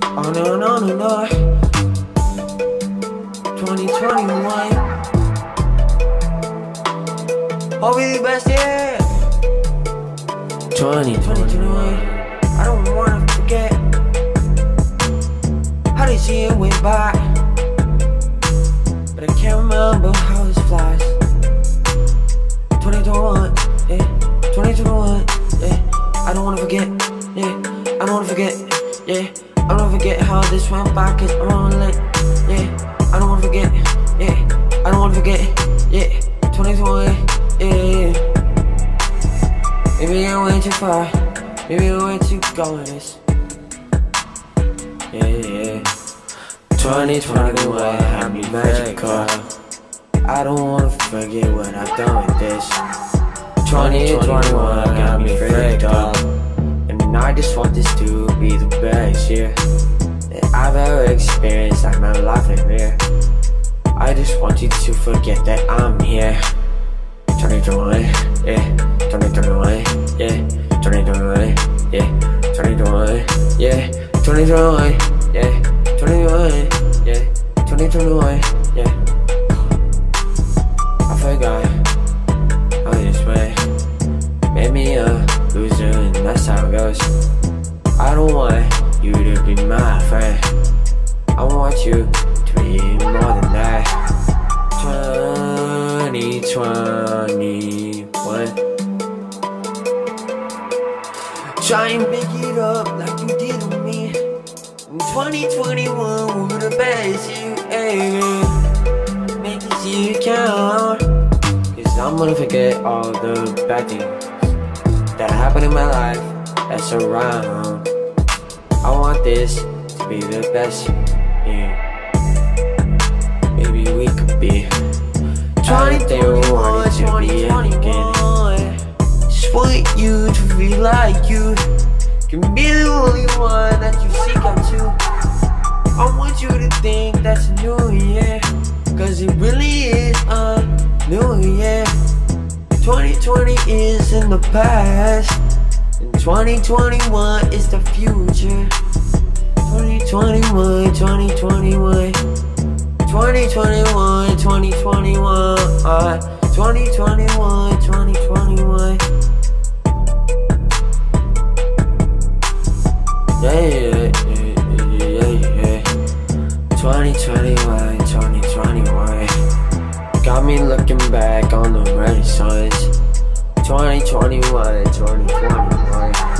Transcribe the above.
Oh no, no, no, no. 2021. Hope we the best year. 2021. I don't wanna forget how this year went by, but I can't remember how this flies. 2021, yeah. 2021, yeah. I don't wanna forget, yeah. I don't wanna forget, yeah. I don't wanna forget how this went by, cause I'm on lit, yeah. I don't wanna forget, yeah. I don't wanna forget, yeah. 2021, yeah. Maybe I went too far, maybe I went too go with this. Yeah. 2021 had me magical. I don't wanna forget what I've done with this. 2021 got me freaked up, and I just want this to be the best year that I've ever experienced. Like my life in here. I just want you to forget that I'm here. 2021, yeah. 2021, yeah. 2021, yeah. 2021, yeah. 2021, yeah. 2021, yeah. 2021, yeah. I forgot how this went. Made me a loser, and that's how it goes. I don't want you to be my friend. I want you to be more than that. 2021. Try and pick it up like you did with me. In 2021 we're the best year ever. Make this year count, cause I'm gonna forget all the bad things that happened in my life that's around. I want this to be the best year. Maybe we could be 2021, 2021. Just want you to feel like you can be the only one that you seek out to. I want you to think that's a new year, cause it really is a new year. 2020 is in the past, and 2021 is the future. 2021, 2021, 2021, 2021, 2021, 2021. Yeah. 2021, 2021. Got me looking back on the renaissance. 2021, 2021.